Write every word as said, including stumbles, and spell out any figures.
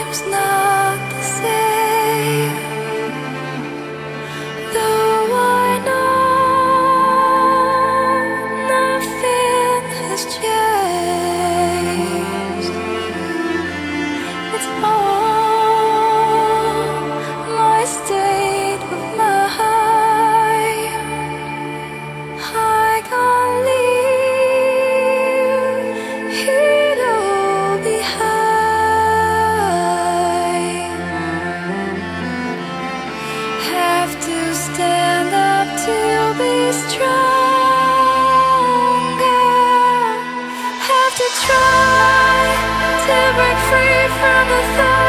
seems not the same. Though I know nothing has changed, it's all my state of mind. I can't leave it all behind. Have to stand up to be stronger. Have to try to break free from the thought